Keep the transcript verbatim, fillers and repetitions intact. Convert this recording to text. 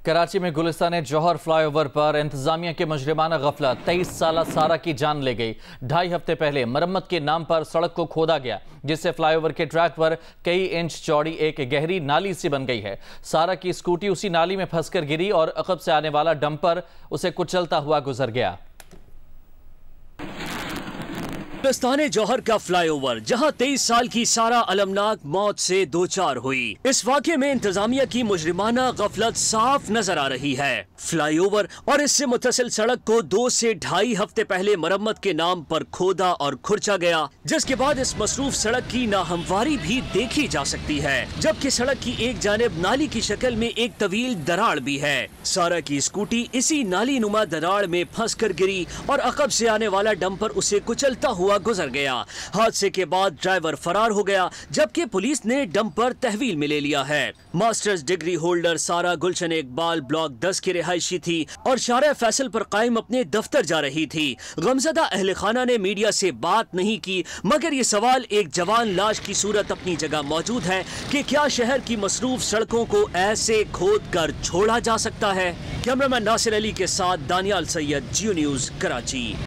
कराची में गुलिस्तान जौहर फ्लाईओवर पर इंतजामिया के मुजरिमाना गफलत तेईस साल सारा की जान ले गई। ढाई हफ्ते पहले मरम्मत के नाम पर सड़क को खोदा गया, जिससे फ्लाईओवर के ट्रैक पर कई इंच चौड़ी एक गहरी नाली सी बन गई है। सारा की स्कूटी उसी नाली में फंसकर गिरी और अकब से आने वाला डंपर उसे कुचलता हुआ गुजर गया। गुलिस्तान जौहर का फ्लाईओवर, जहां तेईस साल की सारा अलमनाक मौत से दो चार हुई। इस वाक़े में इंतजामिया की मुजरिमाना गफलत साफ नजर आ रही है। फ्लाईओवर और इससे मुत्तसिल सड़क को दो से ढाई हफ्ते पहले मरम्मत के नाम पर खोदा और खुरचा गया, जिसके बाद इस मसरूफ सड़क की नाहमवारी भी देखी जा सकती है, जबकि सड़क की एक जानिब नाली की शक्ल में एक तवील दरार भी है। सारा की स्कूटी इसी नाली नुमा दरार में फंस कर गिरी और अकब से आने वाला डंपर उसे कुचलता हुआ गुजर गया। हादसे के बाद ड्राइवर फरार हो गया, जबकि पुलिस ने डंपर तहवील में ले लिया है। मास्टर्स डिग्री होल्डर सारा गुलशन इकबाल ब्लॉक दस की रिहायशी थी और शारा फैसल पर कायम अपने दफ्तर जा रही थी। गमजदा अहले खाना ने मीडिया से बात नहीं की, मगर ये सवाल एक जवान लाश की सूरत अपनी जगह मौजूद है कि क्या शहर की मसरूफ सड़कों को ऐसे खोद कर छोड़ा जा सकता है। कैमरामैन नासिर अली के साथ दानियाल सैयद, जियो न्यूज, कराची।